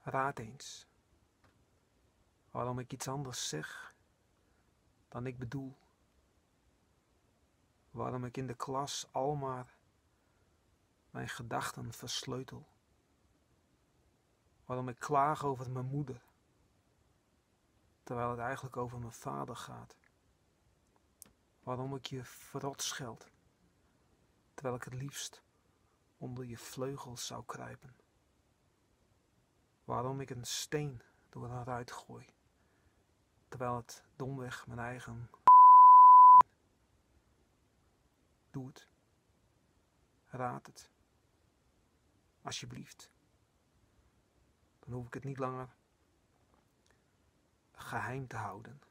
Raad eens waarom ik iets anders zeg dan ik bedoel. Waarom ik in de klas al maar mijn gedachten versleutel. Waarom ik klaag over mijn moeder, terwijl het eigenlijk over mijn vader gaat. Waarom ik je verrot scheld, terwijl ik het liefst onder je vleugels zou kruipen. Waarom ik een steen door een ruit gooi, terwijl het domweg mijn eigen Doe het. Raad het. Alsjeblieft. Dan hoef ik het niet langer geheim te houden.